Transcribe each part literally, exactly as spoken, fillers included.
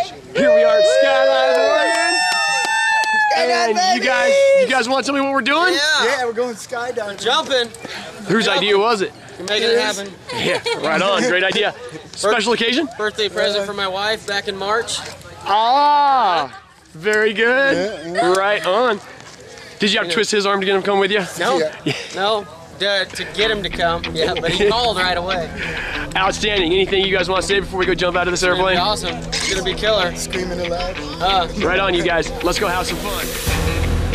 Here we are at Skydive, Oregon. And you guys, you guys want to tell me what we're doing? Yeah, Yeah, we're going skydiving. jumping. Whose idea was it? You're making it happen. Yeah, right on. Great idea. Special occasion? Birthday present for my wife back in March. Ah, very good. Yeah, yeah. Right on. Did you have to twist his arm to get him to come with you? No, Yeah. no, to, to get him to come. Yeah, but he called right away. Outstanding. Anything you guys want to say before we go jump out of this It's gonna be airplane? awesome. It's gonna be killer. Screaming aloud. Uh, Right on, you guys. Let's go have some fun.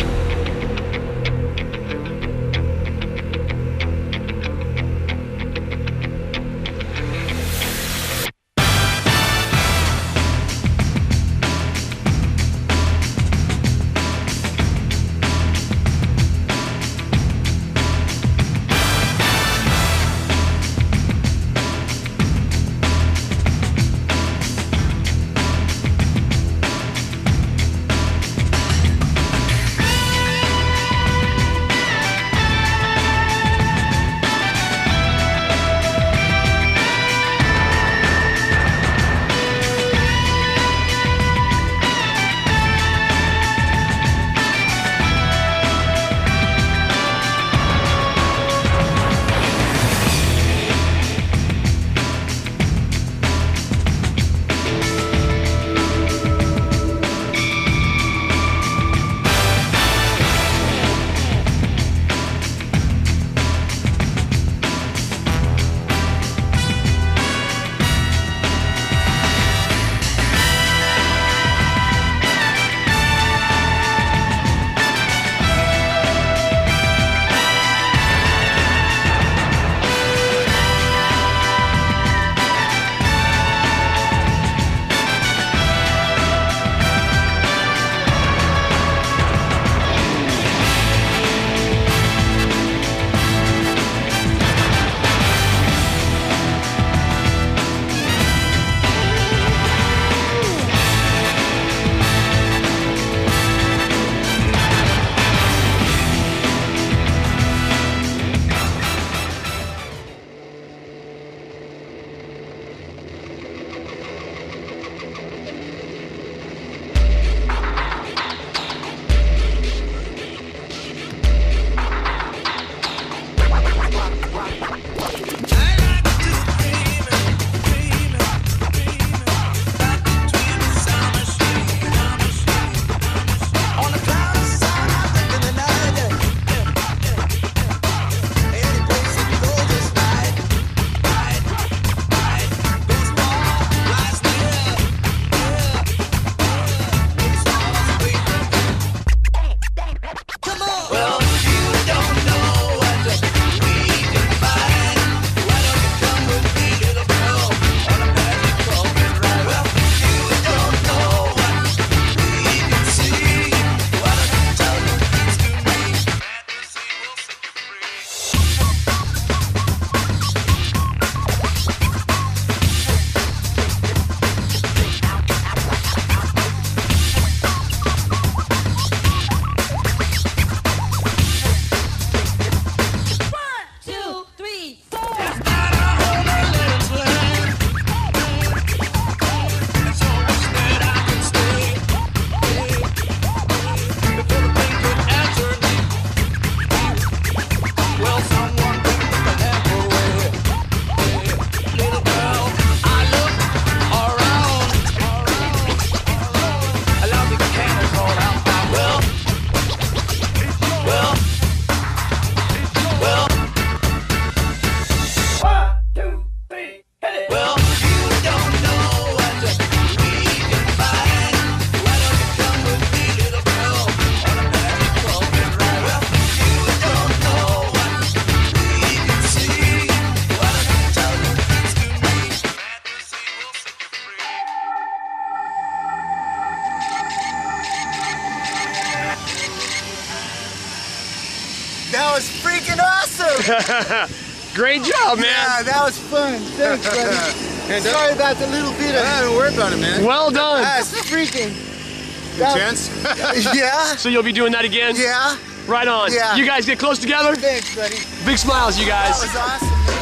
That was freaking awesome! Great job, man. Yeah, that was fun. Thanks, buddy. Sorry about the little bit of... Yeah, don't worry about it, man. Well done. That's freaking... Good chance? Yeah? So you'll be doing that again? Yeah? Right on. Yeah. You guys get close together? Thanks, buddy. Big smiles, you guys. That was awesome.